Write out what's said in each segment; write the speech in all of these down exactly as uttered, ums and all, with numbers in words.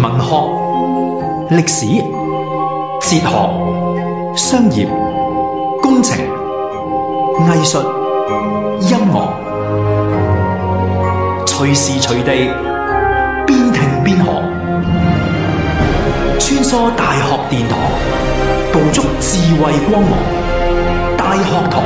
文學、歷史、哲學、商業、工程、藝術、音樂，隨時隨地邊聽邊學，穿梭大學殿堂，捕捉智慧光芒。大學堂。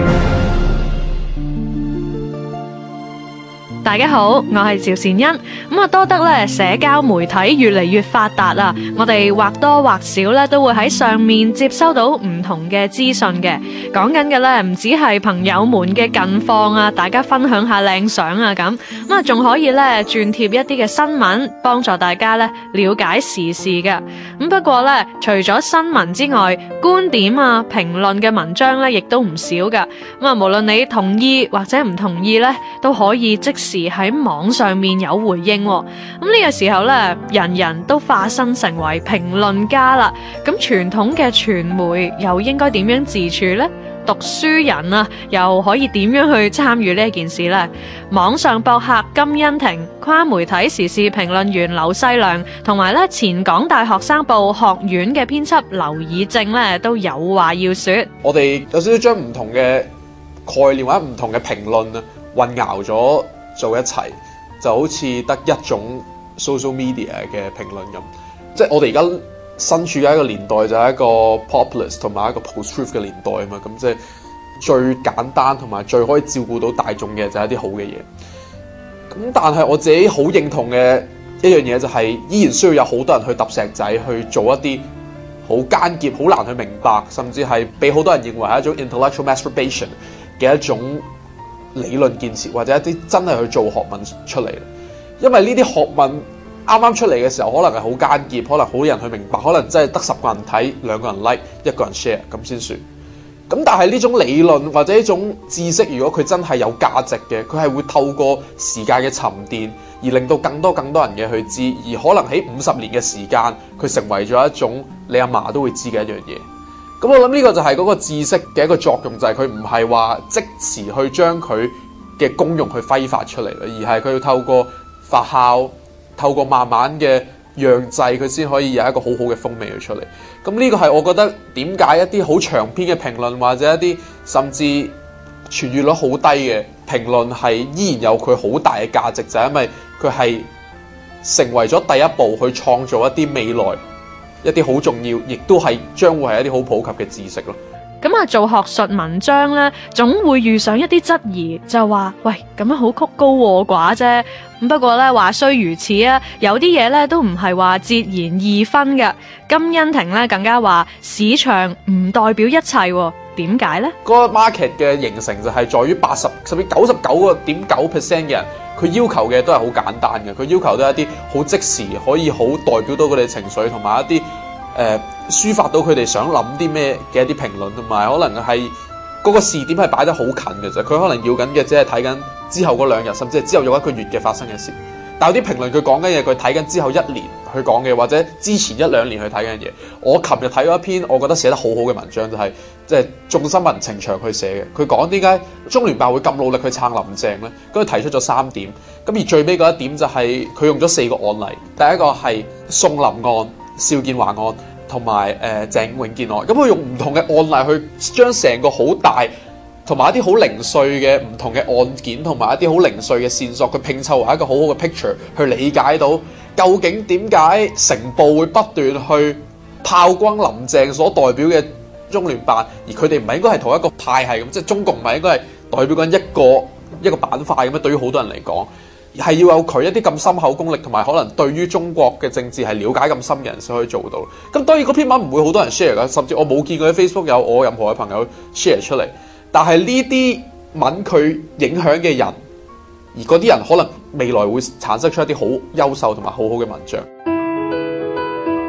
大家好，我係趙善恩。咁啊，多得咧社交媒體越嚟越發達啦，我哋或多或少咧都會喺上面接收到唔同嘅資訊嘅。講緊嘅咧唔止係朋友們嘅近況啊，大家分享下靚相啊咁，咁啊仲可以咧轉貼一啲嘅新聞，幫助大家咧了解時事嘅。咁不過咧，除咗新聞之外，觀點啊、評論嘅文章咧，亦都唔少噶。咁啊，無論你同意或者唔同意咧，都可以即時喺網上面有回應。咁呢個時候咧，人人都化身成為評論家啦。咁傳統嘅傳媒又應該點樣自處呢？讀書人啊，又可以點樣去參與呢件事呢？網上博客金欣婷、跨媒體時事評論員劉世良，同埋咧前港大學生報學院嘅編輯劉以正咧，都有話要說。 我哋有少少將唔同嘅概念或者唔同嘅評論啊混淆咗做一齊，就好似得一種 social media 嘅評論咁。即係我哋而家身處嘅一個年代就係一個 populist 同埋一個 post-truth 嘅年代啊嘛。咁即係最簡單同埋最可以照顧到大眾嘅就係一啲好嘅嘢。咁但係我自己好認同嘅一樣嘢就係依然需要有好多人去揼石仔去做一啲好艱澀、好難去明白，甚至係被好多人認為係一種 intellectual masturbation 嘅一種理論建設，或者一啲真係去做學問出嚟。因為呢啲學問啱啱出嚟嘅時候，可能係好艱澀，可能好人去明白，可能真係得十個人睇，兩個人 like， 一個人 share 咁先算。咁但係呢種理論或者呢種知識，如果佢真係有價值嘅，佢係會透過時間嘅沉澱，而令到更多更多人嘅去知，而可能喺五十年嘅時間，佢成為咗一種你阿嫲都會知嘅一樣嘢。咁我諗呢個就係嗰個知識嘅一個作用，就係佢唔係話即時去將佢嘅功用去揮發出嚟啦，而係佢要透過發酵，透過慢慢嘅釀製，佢先可以有一個好好嘅風味去出嚟。咁呢個係我覺得點解一啲好長篇嘅評論，或者一啲甚至傳閱率好低嘅評論係依然有佢好大嘅價值，就係因為佢係成為咗第一步去創造一啲未來一啲好重要，亦都係將會係一啲好普及嘅知識咯。 咁啊，做學術文章咧，總會遇上一啲質疑，就話喂，咁樣好曲高和寡啫。咁不過咧，話雖如此啊，有啲嘢咧都唔係話截然二分嘅。金欣婷咧更加話，市場唔代表一切。點解咧？ 嗰個 market 嘅形成就係在於八十甚至九十九個點九 percent 嘅人，佢要求嘅都係好簡單嘅，佢要求都係一啲好即時可以好代表到佢哋情緒，同埋一啲誒、呃、抒發到佢哋想諗啲咩嘅一啲評論，同埋可能係嗰個視點係擺得好近嘅啫。佢可能要緊嘅只係睇緊之後嗰兩日，甚至係之後有一個月嘅發生嘅事。但有啲評論佢講緊嘢，佢睇緊之後一年去講嘅，或者之前一兩年去睇緊嘢。我琴日睇咗一篇我覺得寫得好好嘅文章，就係即係眾新聞程翔去寫嘅。佢講點解中聯辦會咁努力去撐林鄭呢？咁佢提出咗三點。咁而最尾嗰一點就係佢用咗四個案例。第一個係宋林案、邵建華案同埋誒鄭永健案。咁佢用唔同嘅案例去將成個好大同埋一啲好零碎嘅唔同嘅案件，同埋一啲好零碎嘅線索，佢拼湊為一個好好嘅 picture 去理解到究竟點解成報會不斷去炮轟林鄭所代表嘅中聯辦，而佢哋唔係應該係同一個派系咁，即係中共唔係應該係代表緊一個一個板塊咁樣。對於好多人嚟講，係要有佢一啲咁深厚功力，同埋可能對於中國嘅政治係了解咁深嘅人先可以做到。咁當然嗰篇文唔會好多人 share 㗎，甚至我冇見過喺 Facebook 有我任何嘅朋友 share 出嚟。但係呢啲文佢影響嘅人，而嗰啲人可能未來會產生出一啲好優秀同埋好好嘅文章。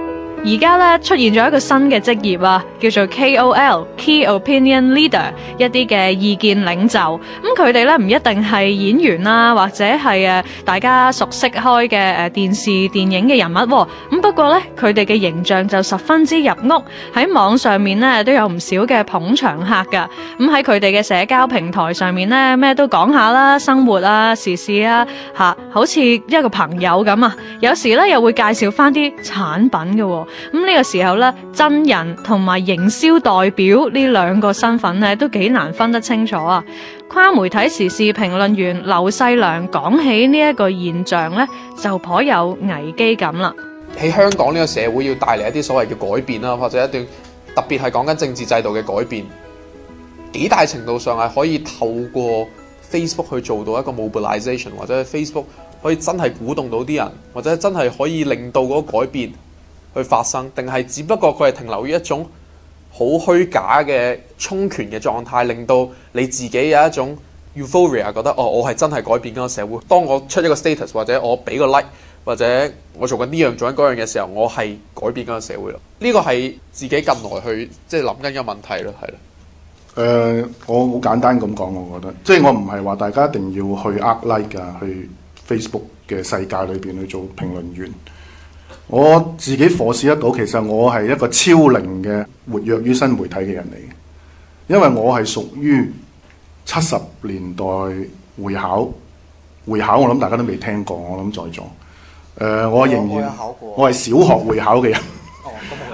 而家咧出現咗一個新嘅職業啊，叫做 K O L（Key Opinion Leader），一啲嘅意見領袖。咁佢哋咧唔一定係演員啦，或者係誒大家熟悉開嘅誒電視電影嘅人物。咁不過咧，佢哋嘅形象就十分之入屋，喺網上面咧都有唔少嘅捧場客噶。咁喺佢哋嘅社交平台上面咧，咩都講下啦，生活啊、時事啊，吓好似一個朋友咁啊。有時咧又會介紹翻啲產品嘅。咁呢個時候咧，真人同埋營銷代表呢兩個身份咧，都幾難分得清楚啊！跨媒體時事評論員劉細良講起呢一個現象咧，就頗有危機感啦。 喺香港呢個社會要帶嚟一啲所謂嘅改變啦，或者一段特別係講緊政治制度嘅改變，幾大程度上係可以透過 Facebook 去做到一個 mobilization， 或者 Facebook 可以真係鼓動到啲人，或者真係可以令到嗰個改變去發生，定係只不過佢係停留於一種好虛假嘅充權嘅狀態，令到你自己有一種 euphoria， 覺得哦，我係真係改變緊個社會。當我出一個 status 或者我俾個 like 或者我做緊呢樣做緊嗰樣嘅時候，我係改變緊個社會咯。呢個係自己近來去即係諗緊嘅問題咯，係咯。 誒、呃，我好簡單咁講，我覺得即係我唔係話大家一定要去呃 like 啊，去 Facebook 嘅世界裏邊去做評論員。我自己火試得到，其實我係一個超齡嘅活躍於新媒體嘅人嚟嘅，因為我係屬於七十年代會考，會考我諗大家都未聽過，我諗在座，誒、呃，我仍然我係小學會考嘅人，哦，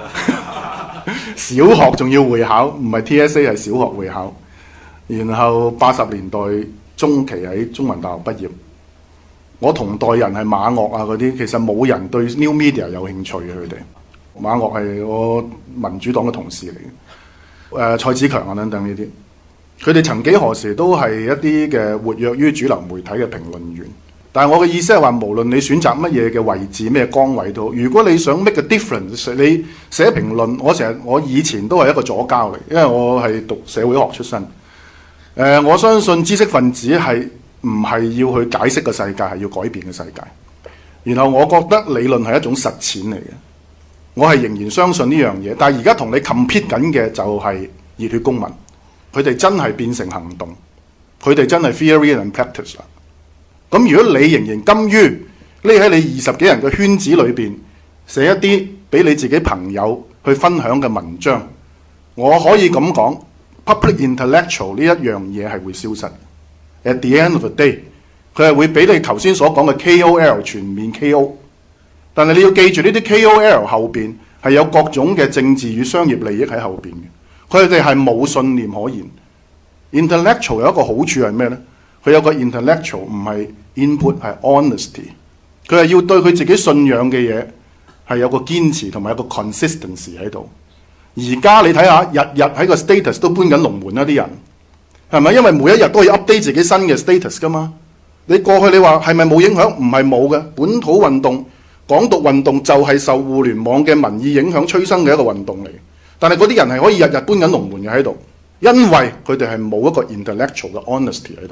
小學仲要會考，唔係 T S A 係小學會考，然後八十年代中期喺中文大學畢業。我同代人係馬岳啊嗰啲，其實冇人對 New Media 有興趣嘅。佢哋馬岳係我民主黨嘅同事嚟嘅，誒、呃、蔡子強啊等等呢啲，佢哋曾幾何時都係一啲嘅活躍於主流媒體嘅評論員。但係我嘅意思係話，無論你選擇乜嘢嘅位置、咩崗位都好，如果你想 make a difference，你寫評論，我成日我以前都係一個左膠嚟，因為我係讀社會學出身。誒、呃，我相信知識分子係唔係要去解釋個世界，係要改變嘅世界。然後我覺得理論係一種實踐嚟嘅，我係仍然相信呢樣嘢。但係而家同你 compete 緊嘅就係熱血公民，佢哋真係變成行動，佢哋真係 theory and practice 啦。咁如果你仍然甘於匿喺你二十幾人嘅圈子裏邊寫一啲俾你自己朋友去分享嘅文章，我可以咁講 public intellectual 呢一樣嘢係會消失。At the end of the day， 佢係會俾你頭先所講嘅 K O L 全面 K O， 但係你要記住呢啲 K O L 後邊係有各種嘅政治與商業利益喺後邊嘅，佢哋係冇信念可言。Intellectual 有一個好處係咩呢？佢有個 intellectual 唔係 input 係 honesty， 佢係要對佢自己信仰嘅嘢係有個堅持同埋有個 consistency 喺度。而家你睇下，日日喺個 status 都搬緊龍門啦，啲人係咪？因為每一日都要 update 自己新嘅 status 噶嘛。你過去你話係咪冇影響？唔係冇嘅。本土運動、港獨運動就係受互聯網嘅民意影響催生嘅一個運動嚟。但係嗰啲人係可以日日搬緊龍門嘅喺度，因為佢哋係冇一個 intellectual 嘅 honesty 喺度。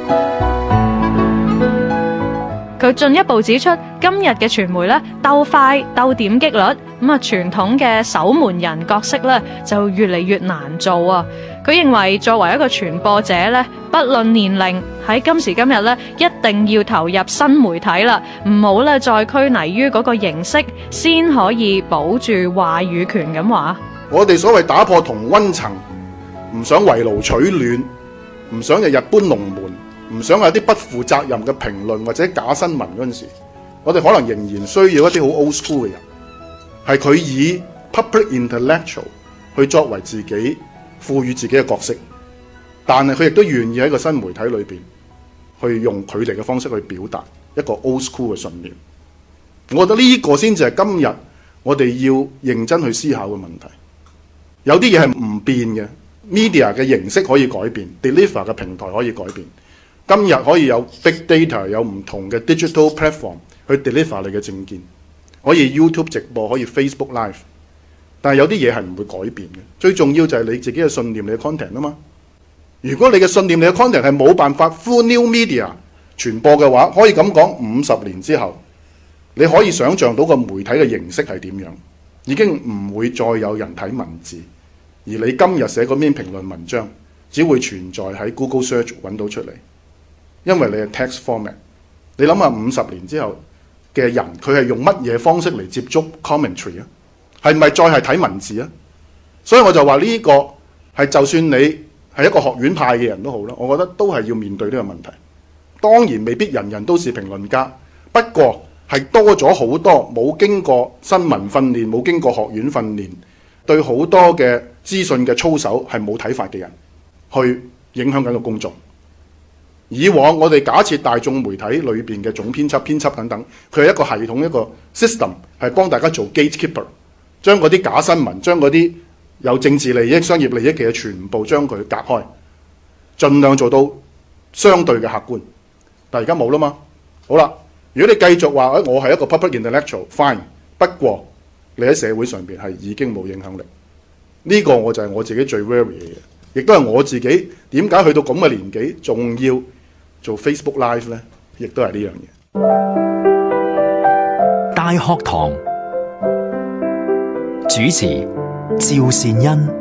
佢進一步指出，今日嘅傳媒咧鬥快鬥點擊率，咁啊傳統嘅守門人角色咧就越嚟越難做啊！佢認為作為一個傳播者咧，不論年齡，喺今時今日咧一定要投入新媒體啦，唔好咧再拘泥於嗰個形式，先可以保住話語權咁話。 我哋所謂打破同溫層，唔想圍爐取暖，唔想日日搬龍門，唔想有啲不負責任嘅評論或者假新聞嗰陣時，我哋可能仍然需要一啲好 old school 嘅人，係佢以 public intellectual 去作為自己賦予自己嘅角色，但係佢亦都願意喺個新媒體裏邊去用佢哋嘅方式去表達一個 old school 嘅信念。我覺得呢個先至係今日我哋要認真去思考嘅問題。有啲嘢係唔變嘅。Media 嘅形式可以改變 ，deliver 嘅平台可以改變。今日可以有 big data， 有唔同嘅 digital platform 去 deliver 你嘅政見，可以 YouTube 直播，可以 Facebook Live。但係有啲嘢係唔會改變嘅。最重要就係你自己嘅信念，你嘅 content 啊嘛。如果你嘅信念，你嘅 content 係冇辦法 through new media 傳播嘅話，可以咁講，五十年之後，你可以想像到個媒體嘅形式係點樣？ 已經唔會再有人睇文字，而你今日寫嗰篇評論文章，只會存在喺 Google Search 揾到出嚟，因為你係 text format。你諗下五十年之後嘅人，佢係用乜嘢方式嚟接觸 commentary 啊？係咪再係睇文字啊？所以我就話呢個係就算你係一個學院派嘅人都好啦，我覺得都係要面對呢個問題。當然未必人人都是評論家，不過係多咗好多冇經過新聞訓練、冇經過學院訓練，對好多嘅資訊嘅操守係冇睇法嘅人，去影響緊個公眾。以往我哋假設大眾媒體裏邊嘅總編輯、編輯等等，佢係一個系統、一個 system， 係幫大家做 gatekeeper， 將嗰啲假新聞、將嗰啲有政治利益、商業利益嘅全部將佢隔開，盡量做到相對嘅客觀。但而家冇啦嘛。好啦，如果你繼續話誒我係一個 public intellectual，fine， 不過你喺社會上邊係已經冇影響力。呢個我就係我自己最 worry 嘅嘢，亦都係我自己點解去到咁嘅年紀仲要做 Facebook Live 呢？亦都係呢樣嘢。 大學堂主持趙善恩。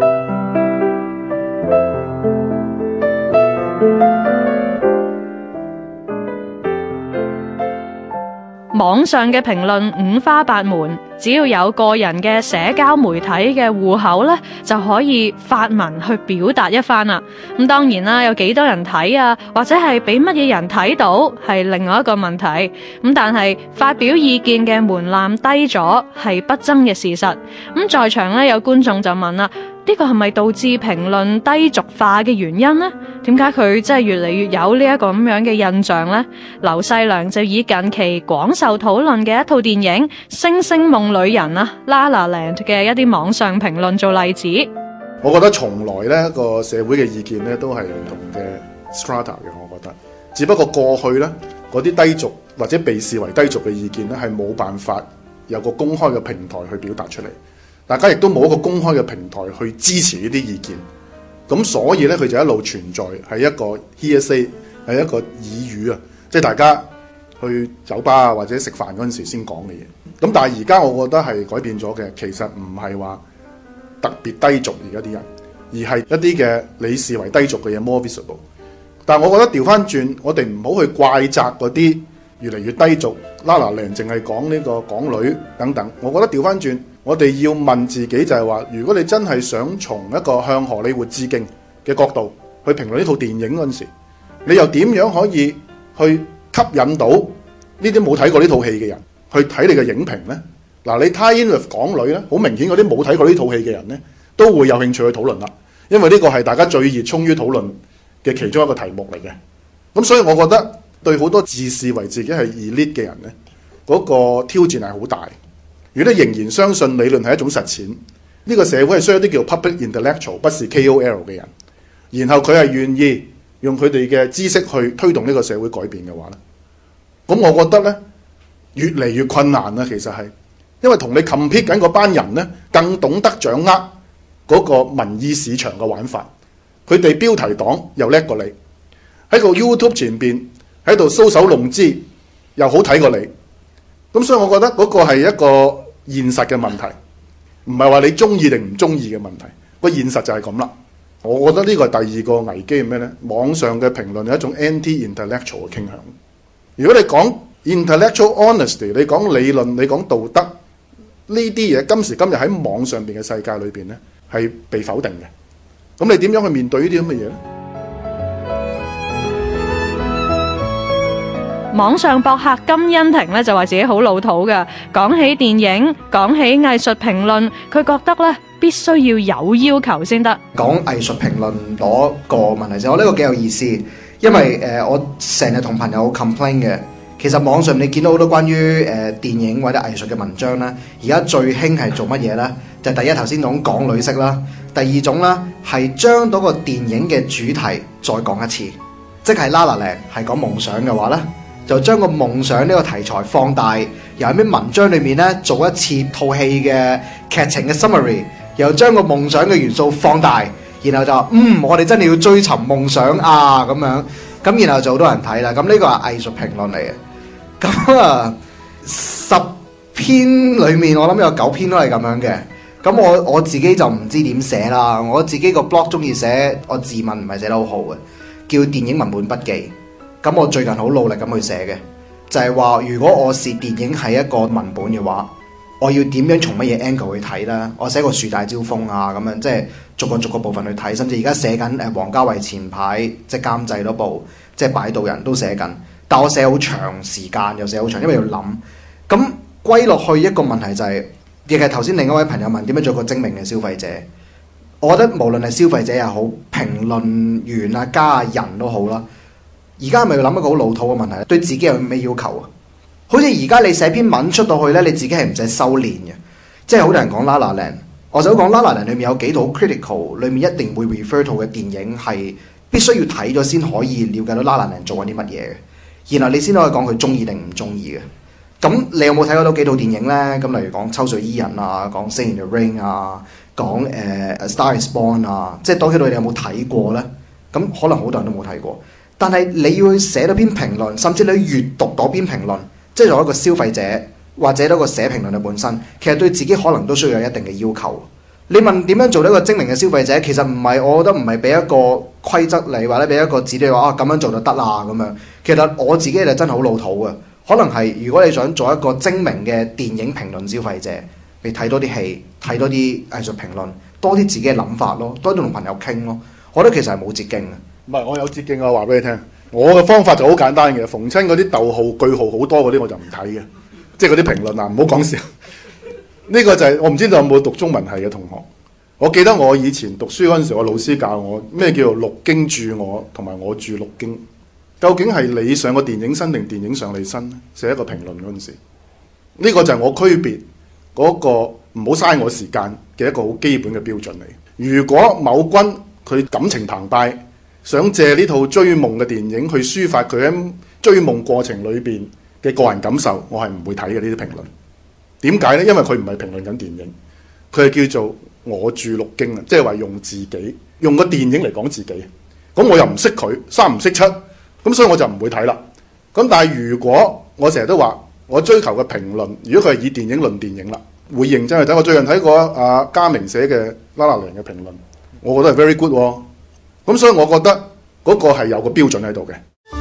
網上嘅評論五花八門，只要有個人嘅社交媒體嘅戶口咧，就可以發文去表達一番啦。咁當然啦，有幾多人睇啊，或者係俾乜嘢人睇到，係另外一個問題。咁但係發表意見嘅門檻低咗，係不爭嘅事實。咁在場咧有觀眾就問啦，呢個係咪導致評論低俗化嘅原因呢？點解佢真係越嚟越有呢一個咁樣嘅印象呢？劉細良就以近期廣受討論嘅一套電影《星星夢裏人》啊，《La La Land》嘅一啲網上評論做例子。 我覺得從來呢個社會嘅意見呢都係唔同嘅 strata 嘅，我覺得。只不過過去呢嗰啲低俗或者被視為低俗嘅意見呢，係冇辦法有個公開嘅平台去表達出嚟。大家亦都冇一個公開嘅平台去支持呢啲意見，咁所以咧佢就一路存在係一個 hearsay， 係一個耳語啊，即係大家去酒吧啊或者食飯嗰陣時先講嘅嘢。咁但係而家我覺得係改變咗嘅，其實唔係話特別低俗而家啲人，而係一啲嘅你視為低俗嘅嘢 more visible。但係我覺得調翻轉，我哋唔好去怪責嗰啲越嚟越低俗，La La Land淨係講呢個港女等等。我覺得調翻轉。我哋要問自己就係話，如果你真係想從一個向荷里活致敬嘅角度去評論呢套電影嗰陣時，你又點樣可以去吸引到呢啲冇睇過呢套戲嘅人去睇你嘅影評呢？嗱，你 tie in with 港女呢，好明顯嗰啲冇睇過呢套戲嘅人呢，都會有興趣去討論啦，因為呢個係大家最熱衷於討論嘅其中一個題目嚟嘅。咁所以我覺得對好多自視為自己係 elite 嘅人呢，嗰個挑戰係好大。如果你仍然相信理論係一種實踐，呢個社會係需要啲叫 public intellectual， 不是 K O L 嘅人，然後佢係願意用佢哋嘅知識去推動呢個社會改變嘅話咧，咁我覺得咧越嚟越困難啦。其實係因為同你 compete 緊嗰班人咧，更懂得掌握嗰個民意市場嘅玩法。佢哋標題黨又叻過你，喺個 YouTube 前邊喺度搔首弄姿又好睇過你。咁所以我覺得嗰個係一個現實嘅問題，唔係話你中意定唔中意嘅問題。個現實就係咁啦。我覺得呢個係第二個危機係咩呢？網上嘅評論係一種 anti-intellectual 嘅傾向。如果你講 intellectual honesty， 你講理論，你講道德呢啲嘢，今時今日喺網上邊嘅世界裏邊呢，係被否定嘅。咁你點樣去面對呢啲咁嘅嘢呢？ 網上博客金欣婷咧就話自己好老土嘅，講起電影，講起藝術評論，佢覺得咧必須要有要求先得。 講藝術評論嗰個問題就我呢個幾有意思，因為誒、呃、我成日同朋友 complain 嘅，其實網上你見到好多關於誒、呃、電影或者藝術嘅文章咧，而家最興係做乜嘢咧？就係、第一頭先講港女式啦，第二種啦係將嗰個電影嘅主題再講一次，即係 La La Land係講夢想嘅話咧，就將個夢想呢個題材放大，由喺啲文章裏面咧做一次套戲嘅劇情嘅 summary， 又將個夢想嘅元素放大，然後就話嗯我哋真係要追尋夢想啊咁樣，咁然後就好多人睇啦。咁呢個係藝術評論嚟嘅。咁啊十篇裡面我諗有九篇都係咁樣嘅。咁我我自己就唔知點寫啦。我自己個 blog 中意寫，我自問唔係寫得好好嘅，叫電影文本筆記。咁我最近好努力咁去寫嘅，就係話如果我視電影係一個文本嘅話，我要點樣從乜嘢 angle 去睇啦？我寫個樹大招風啊，咁樣即係逐個逐個部分去睇，甚至而家寫緊誒王家衛前排即係監製嗰部即係擺渡人都寫緊，但我寫好長時間又寫好長，因為要諗。咁歸落去一個問題就係、是。亦係頭先另一位朋友問點樣做個精明嘅消費者，我覺得無論係消費者又好，評論員啊、家啊、人都好啦。而家係咪要諗一個好老土嘅問題？對自己有咩要求啊？好似而家你寫篇文出到去咧，你自己係唔使修練嘅，即係好多人講 La La Land，我想講 La La Land 裏面有幾套 critical， 裏面一定會 refer to 嘅電影係必須要睇咗先可以了解到 La La Land 做緊啲乜嘢嘅，然後你先可以講佢中意定唔中意嘅。咁你有冇睇過到幾套電影呢？咁例如講《抽水伊人》啊，講《Singing in the Rain》啊，講誒、呃《Star Is Born》啊，即係多幾套你有冇睇過呢？咁可能好多人都冇睇過，但係你要去寫到篇評論，甚至你去閱讀嗰篇評論，即係作為一個消費者或者一個寫評論嘅本身，其實對自己可能都需要有一定嘅要求。你問點樣做到一個精明嘅消費者？其實唔係，我覺得唔係俾一個規則你，或者俾一個指令話啊咁樣做就得啦咁樣。其實我自己就真係好老土嘅。可能係如果你想做一個精明嘅電影評論消費者，你睇多啲戲，睇多啲藝術評論，多啲自己嘅諗法咯，多啲同朋友傾咯。我覺得其實係冇捷徑嘅。唔係，我有捷徑啊！話俾你聽，我嘅方法就好簡單嘅，逢親嗰啲逗號、句號好多嗰啲我就唔睇嘅，即係嗰啲評論啊，唔好講笑。呢個就係、是、我唔知道有冇讀中文系嘅同學。我記得我以前讀書嗰陣時，我老師教我咩叫做錄經注我，同埋我注錄經。究竟係你上個電影身定電影上你身咧？寫一個評論嗰陣時，呢、這個就係我區別嗰個唔好嘥我時間嘅一個好基本嘅標準嚟。如果某君佢感情澎湃，想借呢套追夢嘅電影去抒發佢喺追夢過程裏邊嘅個人感受，我係唔會睇嘅呢啲評論。點解呢？因為佢唔係評論緊電影，佢係叫做我注錄經啊，即係話用自己用個電影嚟講自己。咁我又唔識佢，三唔識七。咁所以我就唔會睇啦。咁但係如果我成日都話我追求嘅評論，如果佢係以電影論電影啦，會認真去睇。我最近睇過阿嘉明寫嘅《La La Land》嘅評論，我覺得係 very good 喎。咁所以我覺得嗰個係有個標準喺度嘅。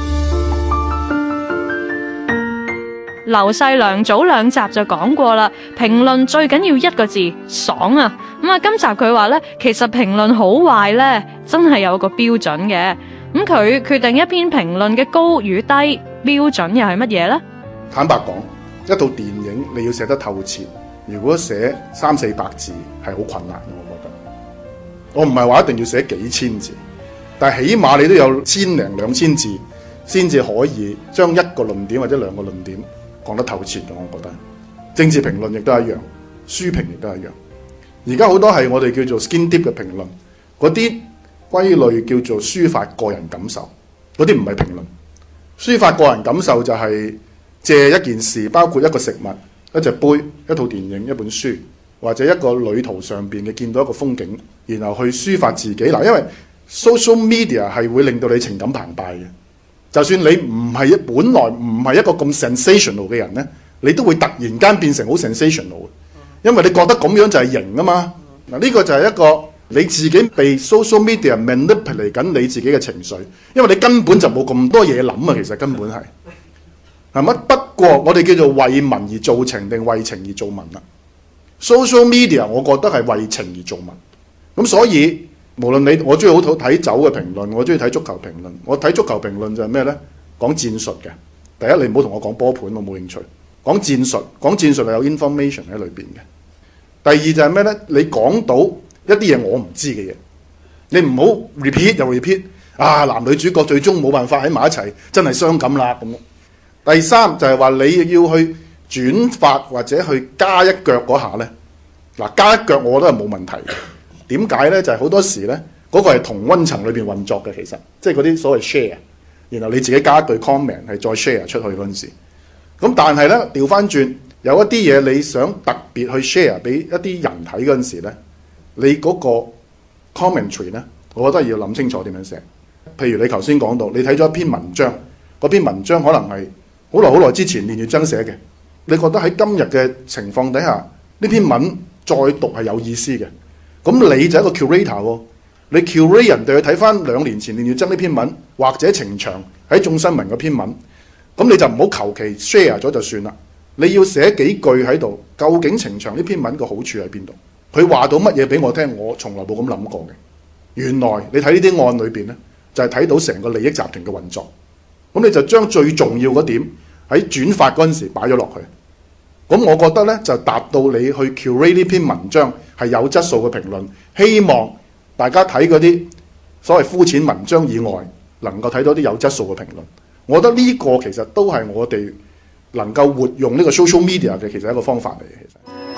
劉細良早兩集就講過啦，評論最緊要一個字，爽啊！咁啊，今集佢話咧，其實評論好壞咧，真係有個標準嘅。咁佢決定一篇評論嘅高與低標準又係乜嘢呢？ 坦白講，一套電影你要寫得透徹，如果寫三四百字係好困難嘅，我覺得。我唔係話一定要寫幾千字，但係起碼你都有千零兩千字，先至可以將一個論點或者兩個論點講得透徹嘅。我覺得政治評論亦都一樣，書評亦都一樣。而家好多係我哋叫做 skin deep 嘅評論，嗰啲歸類叫做抒發個人感受，嗰啲唔係評論。抒發個人感受就係借一件事，包括一個食物、一隻杯、一套電影、一本書，或者一個旅途上邊嘅見到一個風景，然後去抒發自己。嗱，因為 social media 係會令到你情感澎湃嘅。就算你唔係本來唔係一個咁 sensational 嘅人呢，你都會突然間變成好 sensational，因為你覺得咁樣就係型啊嘛。嗱，呢個就係一個你自己被 social media manipulate 緊你自己嘅情緒，因為你根本就冇咁多嘢諗啊，其實根本係係乜？不過我哋叫做為民而做情定為情而做民啦。social media 我覺得係為情而做民，咁所以無論你我中意好睇酒嘅評論，我中意睇足球評論。我睇足球評論就係咩呢？講戰術嘅。第一，你唔好同我講波盤，我冇興趣。講戰術，講戰術係有 information 喺裏邊嘅。第二就係咩呢？你講到一啲嘢我唔知嘅嘢，你唔好 repeat 又 repeat 啊！男女主角最終冇辦法喺埋一齊，真係傷感啦咁。第三就係話你要去轉發或者去加一腳嗰下呢。嗱，加一腳我覺得係冇問題嘅。點解呢？就係、是、好多時呢，嗰、那個係同溫層裏邊運作嘅，其實即係嗰啲所謂 share，然後你自己加一句 comment 係再 share 出去嗰陣時。咁但係呢，調翻轉有一啲嘢你想特別去 share 俾一啲人睇嗰陣時呢，你嗰個 commentary 呢，我覺得要諗清楚點樣寫。譬如你頭先講到，你睇咗一篇文章，嗰篇文章可能係好耐好耐之前連月增寫嘅， 你覺得喺今日嘅情況底下，呢篇文再讀係有意思嘅，咁你就係一個 curator 喎，你 curate 人哋去睇翻兩年前連耀增呢篇文，或者程翔喺眾新聞嗰篇文，咁你就唔好求其 share 咗就算啦。你要寫幾句喺度，究竟程翔呢篇文個好處喺邊度？佢話到乜嘢俾我聽？我從來冇咁諗過嘅。原來你睇呢啲案裏邊呢，就係睇到成個利益集團嘅運作。咁你就將最重要嗰點喺轉發嗰陣時擺咗落去。咁我覺得呢，就達到你去 curate 呢篇文章係有質素嘅評論。希望大家睇嗰啲所謂膚淺文章以外，能夠睇到啲有質素嘅評論。我覺得呢個其實都係我哋能夠活用呢個 social media 嘅其實一個方法嚟嘅。其實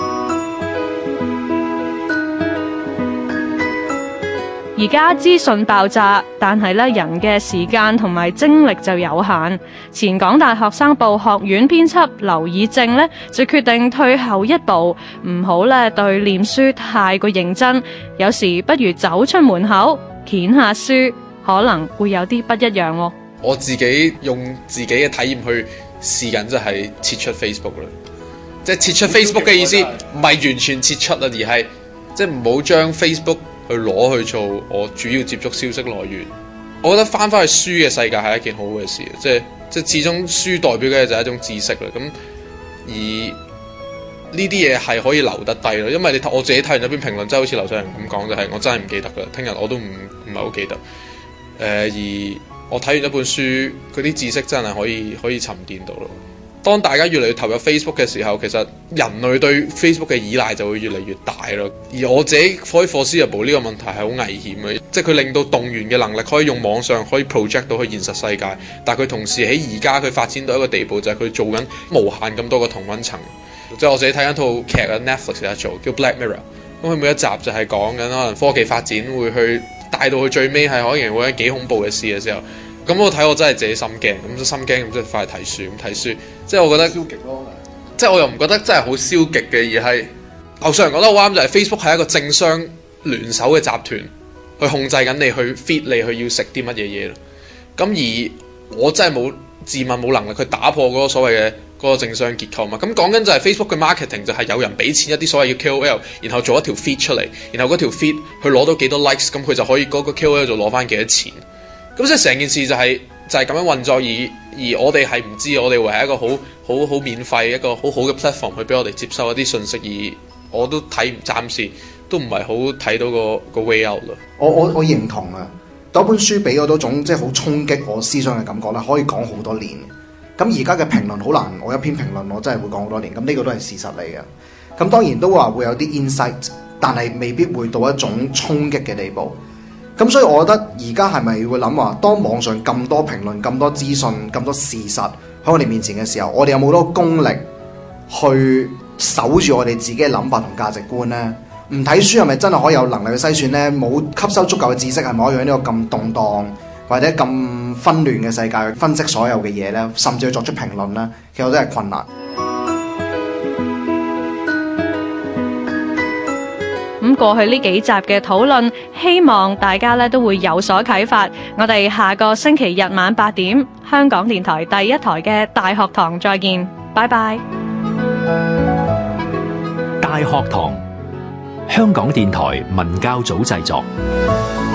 而家資訊爆炸，但係咧人嘅時間同埋精力就有限。前港大學生報學院編輯劉以正咧就決定退後一步，唔好咧對念書太過認真，有時不如走出門口撿下書，可能會有啲不一樣喎。 我自己用自己嘅體驗去試緊，就係撤出 Facebook 啦。即係撤出 Facebook 嘅意思，唔係完全撤出啊，而係即係唔好將 Facebook去攞去做我主要接觸消息來源。我覺得翻返去書嘅世界係一件好好嘅事，即係即係始終書代表嘅就係一種知識啦。咁而呢啲嘢係可以留得低咯，因為你我自己睇完一篇評論，即係好似劉世仁咁講，就係、是、我真係唔記得噶，聽日我都唔唔係好記得。誒、呃、而我睇完一本書，嗰啲知識真係可以可以沉澱到咯。當大家越嚟越投入 Facebook 嘅時候，其實人類對 Facebook 嘅依賴就會越嚟越大咯。而我自己可以 foreseeable 呢個問題係好危險嘅，即係佢令到動員嘅能力可以用網上可以 project 到去現實世界，但係佢同時喺而家佢發展到一個地步，就係佢做緊無限咁多個同溫層。即係我自己睇緊套劇啊 ，Netflix 有得做叫 Black Mirror， 咁佢每一集就係講緊可能科技發展會去帶到去最尾係可能會有幾恐怖嘅事嘅時候。咁我睇我真係自己心驚，咁心驚咁即係快去睇書，咁睇書，即係我覺得消極咯。即係我又唔覺得真係好消極嘅，而係劉上人講得好啱，就係 Facebook 係一個政商聯手嘅集團，去控制緊你去 feed 你去要食啲乜嘢嘢咯。咁而我真係冇自問冇能力去打破嗰個所謂嘅嗰個政商結構嘛。咁講緊就係 Facebook 嘅 marketing 就係有人俾錢一啲所謂嘅 K O L， 然後做一條 feed 出嚟，然後嗰條 feed 去攞到幾多 likes， 咁佢就可以嗰個 K O L 就攞翻幾多錢。咁即係成件事就係、是、就係、是、咁樣運作，而而我哋係唔知，我哋會係一個好好好免費一個好好嘅 platform 去俾我哋接收一啲信息，而我都睇暫時都唔係好睇到個個 way out 咯。 我我我認同啊，嗰本書俾我嗰種即係好衝擊我思想嘅感覺咧，可以講好多年。咁而家嘅評論好難，我一篇評論我真係會講好多年。咁呢個都係事實嚟嘅。咁當然都話會有啲 insight， 但係未必會到一種衝擊嘅地步。咁所以我覺得而家係咪會諗話，當網上咁多評論、咁多資訊、咁多事實喺我哋面前嘅時候，我哋有冇多功力去守住我哋自己嘅諗法同價值觀呢？唔睇書係咪真係可以有能力去篩選呢？冇吸收足夠嘅知識係咪可以喺呢個咁動盪或者咁紛亂嘅世界去分析所有嘅嘢呢？甚至去作出評論呢？其實都係困難。 咁過去呢幾集嘅討論，希望大家咧都會有所啟發。我哋下個星期日晚八點，香港電台第一台嘅大學堂再見，拜拜。 大學堂，香港電台文教組製作。